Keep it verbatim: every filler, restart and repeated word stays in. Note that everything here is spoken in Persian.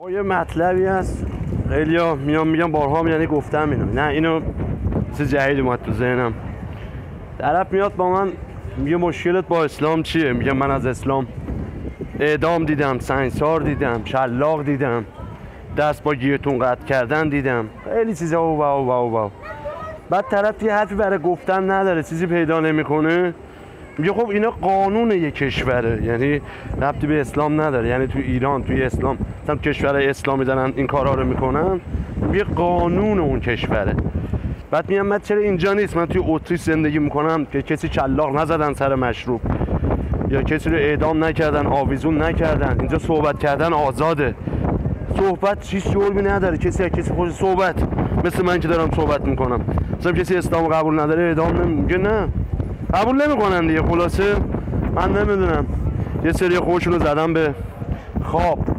یه مطلبی هست خیلی ها میان میگن بارها یعنی گفتم اینو، نه اینو چیز جدید اومد تو ذهنم. طرف میاد با من میگه مشکلت با اسلام چیه؟ میگه من از اسلام اعدام دیدم، سنگسار دیدم، شلاق دیدم، دست با گیرتون قطع کردن دیدم، خیلی چیزا او واو واو واو. بعد طرف یه حرفی برای گفتن نداره، چیزی پیدا نمیکنه، میگه خب اینا قانون یک کشوره، یعنی ربطی به اسلام نداره، یعنی تو ایران توی اسلام مثلا کشورهای اسلامی دارن این کارا رو میکنن، میگه قانون اون کشوره. بعد میگم من چرا اینجا نیست، من توی اتریش زندگی میکنم که کسی چلاق نزدن سر مشروب یا کسی رو اعدام نکردن، آویزون نکردن، اینجا صحبت کردن آزاده، صحبت چیز جرمی نداره، کسی از کسی خوش صحبت، مثل من که دارم صحبت میکنم، مثلا کسی اسلام قبول نداره اعدام نمیگه، نه قبول نمیکنن دیگه. خلاصه من نمیدونم یه سری خودشون رو زدم به خواب.